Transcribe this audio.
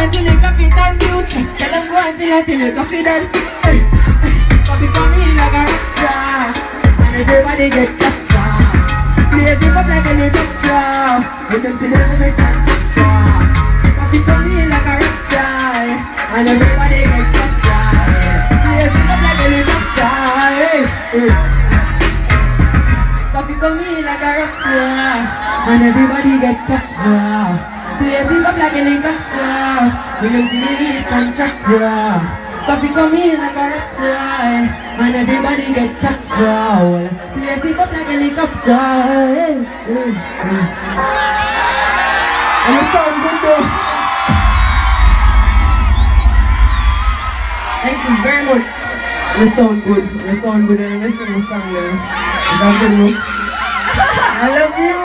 until the coffee done future. Tell them go until the coffee done. Coffee come in like a rapture, and everybody get captured. Blaze it up like a helicopter, when them see them make a gesture. Coffee come in like a rapture, and everybody get captured. Blaze it up like a helicopter. Coffee come in like a rapture, and everybody get captured. Blaze it up like a helicopter, when them see the contractor. Coffee come in like a rapture, and everybody get captured. Place it up like a helicopter. And it sound good though. Thank you very much. And it sound good. And it sound good and I listen to the song. It sound good. I love you.